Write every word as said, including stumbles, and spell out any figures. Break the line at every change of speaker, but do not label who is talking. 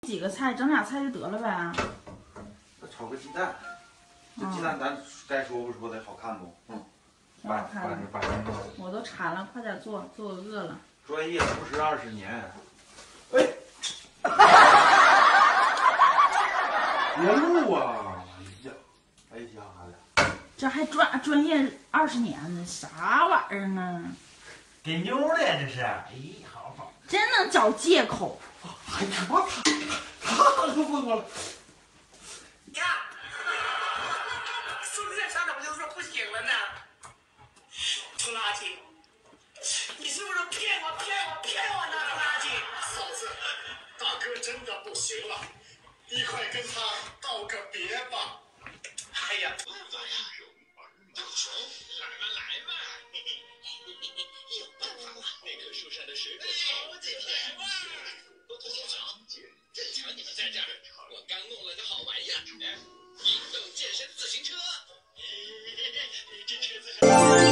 几个菜，整俩菜就得了呗。
那炒个鸡蛋，这鸡蛋咱该说不说的，好看不？嗯，
挺好看的。
把把把
我都馋了，快点做，做我饿了。
专业厨师二十年。哎，别录啊！哎呀，哎呀呀！
这还专专业二十年呢，啥玩意儿呢？
给妞的呀，这是。哎，好好。
真能找借口。
哎呀妈，他他可疯了！
你看，是不是上场就说不行了呢？拖拉机，你是不是骗我骗我骗我呢？拖拉机，嫂子，大哥真的不行了，你快跟他道个别吧。哎呀，办法呀，大熊，来嘛来嘛，嘿嘿，有办法了。那棵树上的石头超级甜嘛。多多先生，正巧你们在这儿，我刚弄了个好玩意儿，哎，运动健身自行车。这车子很。